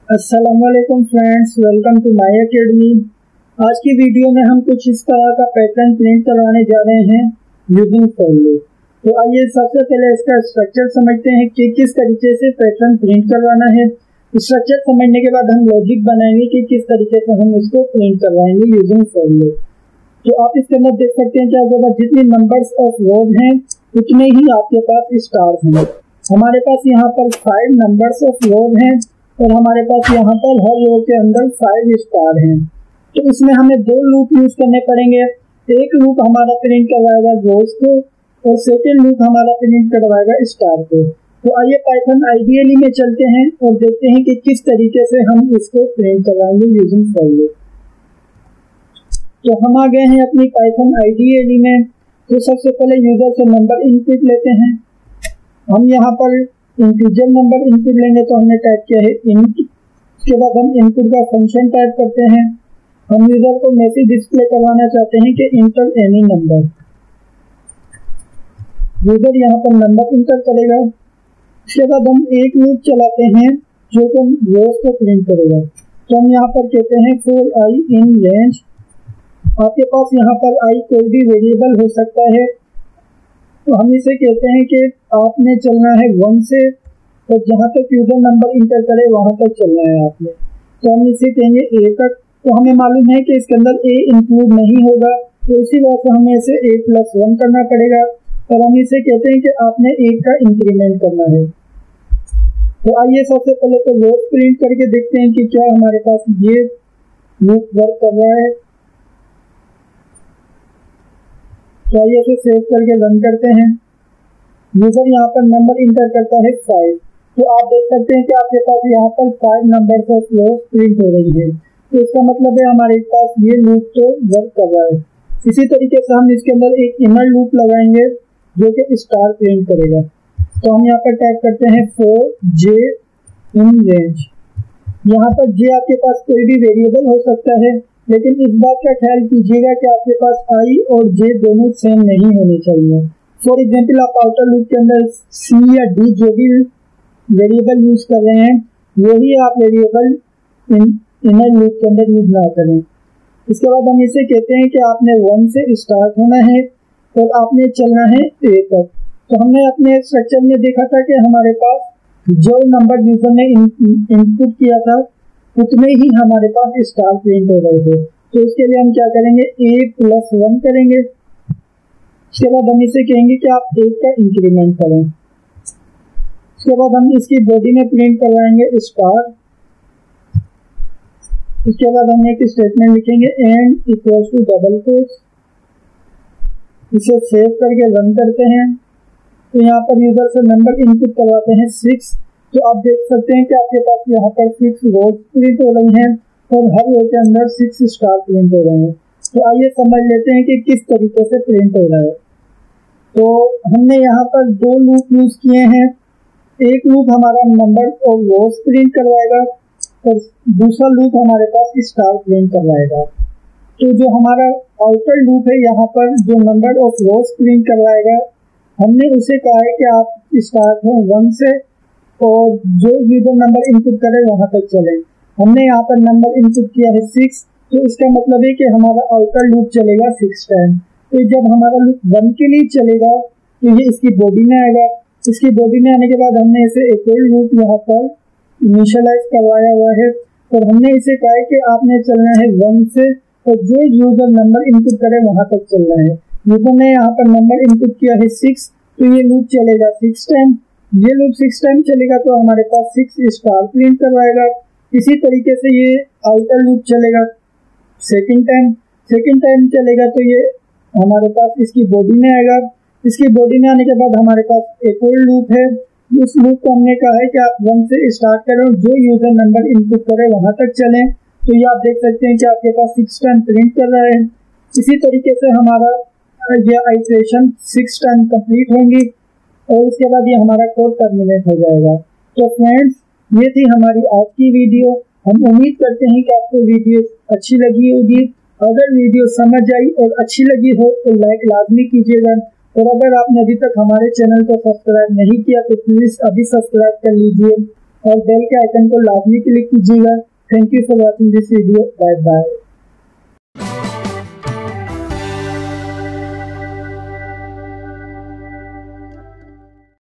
अस्सलामुअलैकुम friends, welcome to my academy. आज की वीडियो में हम कुछ इस तरह का पैटर्न प्रिंट करवाने जा रहे हैं यूजिंग फॉर लूप। तो आइए सबसे पहले इसका स्ट्रक्चर समझते हैं कि किस तरीके से पैटर्न प्रिंट करवाना है। स्ट्रक्चर समझने के बाद हम लॉजिक बनाएंगे कि किस तरीके से हम इसको प्रिंट करवाएंगे यूजिंग फॉर लूप। तो आप इसके अंदर देख सकते हैं कि आपके पास जितनी नंबर्स ऑफ रोज हैं उतने ही आपके पास स्टार्स हैं। हमारे पास यहाँ पर 5 नंबर्स ऑफ रोज हैं और हमारे पास यहाँ पर हर रो के अंदर 5 स्टार हैं। तो इसमें हमें 2 लूप यूज करने पड़ेंगे। एक लूप हमारा प्रिंट करवाएगा रोज को और सेकेंड लूप हमारा प्रिंट करवाएगा स्टार को। तो आइए पाइथन आईडीएल में चलते हैं और देखते हैं कि किस तरीके से हम इसको प्रिंट करवाएंगे यूजिंग फॉर लूप। तो हम आ गए हैं अपनी पाइथन आईडीएल में। तो सबसे पहले यूजर से नंबर इनपुट लेते हैं। हम यहाँ पर इंटीजर नंबर इनपुट लेंगे तो हमने टाइप किया है इंट। उसके बाद हम इनपुट का फंक्शन टाइप करते हैं। हम यूजर को मैसेज डिस्प्ले करवाना चाहते हैं कि इंटर एनी नंबर। यूजर यहाँ पर नंबर इंटर करेगा। उसके बाद हम एक लूप चलाते हैं जो कि रोज को प्रिंट करेगा। तो हम यहाँ पर कहते हैं फॉर आई इन रेंज। आपके पास यहाँ पर आई कोई भी वेरिएबल हो सकता है। तो हम इसे कहते हैं कि आपने चलना है 1 से और जहाँ तक यूजर नंबर इंटर करे वहां तक चलना है आपने। तो हम इसे कहेंगे ए तक। तो हमें मालूम है कि इसके अंदर ए इंक्लूड नहीं होगा, तो इसी वजह से हमें इसे a+1 करना पड़ेगा। और हम इसे कहते हैं कि आपने 1 का इंक्रीमेंट करना है। तो आइए सबसे पहले तो रोज प्रिंट करके देखते हैं कि क्या हमारे पास ये लूप वर्क कर रहा है। तो आइए इसे सेव करके रन करते हैं। यूजर यहाँ पर नंबर इंटर करता है 5। तो आप देख सकते हैं कि आपके पास यहाँ पर 5 नंबर ऑफ रोज प्रिंट हो रही है। तो इसका मतलब है हमारे पास ये लूप तो वर्क कर रहा है। इसी तरीके से हम इसके अंदर एक इनर लूप लगाएंगे जो कि स्टार प्रिंट करेगा। तो हम यहाँ पर टाइप करते हैं फॉर j इन रेंज। यहाँ पर j आपके पास कोई भी वेरिएबल हो सकता है, लेकिन इस बात का ख्याल कीजिएगा कि आपके पास i और j दोनों सेम नहीं होने चाहिए। फॉर एग्जाम्पल आप आउटर लूप के अंदर c या d जो भी वेरिएबल यूज कर रहे हैं वही आप वेरिएबल इनर लूप के अंदर यूज ना करें। इसके बाद हम इसे कहते हैं कि आपने 1 से स्टार्ट होना है और आपने चलना है a तक। तो हमने अपने स्ट्रक्चर में देखा था कि हमारे पास जो नंबर यूजर ने इनपुट किया था उतने ही हमारे पास स्टार प्रिंट हो रहे थे। तो इसके लिए हम क्या करेंगे, a+1 करेंगे। उसके बाद हम इसे कहेंगे कि आप 1 का इंक्रीमेंट करें। उसके बाद हम इसकी बॉडी में प्रिंट करवाएंगे स्टार। उसके बाद हम एक स्टेटमेंट लिखेंगे end equals to double quotes. इसे सेव करके रन करते हैं। तो यहाँ पर यूजर से नंबर इनपुट करवाते हैं 6। तो आप देख सकते हैं कि आपके पास यहाँ पर 6 रोज प्रिंट हो रही हैं और हर रो के अंदर 6 स्टार प्रिंट हो रहे हैं। तो आइए समझ लेते हैं कि किस तरीके से प्रिंट हो रहा है। तो हमने यहाँ पर 2 लूप यूज किए हैं। एक लूप हमारा नंबर और रोज प्रिंट करवाएगा और दूसरा लूप हमारे पास स्टार प्रिंट करवाएगा। तो जो हमारा आउटर लूप है यहाँ पर जो नंबर ऑफ रोज प्रिंट करवाएगा, हमने उसे कहा है कि आप स्टार्ट हो 1 से और जो यूजर नंबर इनपुट करे वहां तक चले। हमने यहाँ पर नंबर इनपुट किया है 6। तो इसका मतलब है कि हमारा आउटर लूप चलेगा 6 टाइम। तो जब हमारा लूप 1 के लिए चलेगा तो ये इसकी बॉडी में आएगा। इसकी बॉडी में आने के बाद हमने इसे एक और लूप यहाँ पर इनिशियलाइज करवाया हुआ है और हमने इसे कहा है कि आपने चलना है 1 से और जो यूजर नंबर इनपुट करे वहां तक चलना है। यूजर ने यहाँ पर नंबर इनपुट किया है 6, तो ये लूप चलेगा 6 टाइम। ये लूप 6 टाइम चलेगा तो हमारे पास 6 स्टार प्रिंट करवाएगा। इसी तरीके से ये आउटर लूप चलेगा सेकंड टाइम चलेगा तो ये हमारे पास इसकी बॉडी में आएगा। इसकी बॉडी में आने के बाद हमारे पास एक और लूप है। उस लूप को हमने कहा है कि आप 1 से स्टार्ट करें और जो यूजर नंबर इनपुट करे वहां तक चलें। तो ये आप देख सकते हैं कि आपके पास 6 टाइम प्रिंट कर रहा है। इसी तरीके से हमारा यह आइटरेशन 6 टाइम कंप्लीट होंगी और उसके बाद ये हमारा कोड टर्मिनेट हो जाएगा। तो फ्रेंड्स, ये थी हमारी आज की वीडियो। हम उम्मीद करते हैं कि आपको वीडियो अच्छी लगी होगी। अगर वीडियो समझ आई और अच्छी लगी हो तो लाइक लाजमी कीजिएगा और अगर आपने अभी तक हमारे चैनल को सब्सक्राइब नहीं किया तो प्लीज़ अभी सब्सक्राइब कर लीजिए और बेल के आइकन को लाजमी क्लिक कीजिएगा। Thank you for watching this video. Bye bye.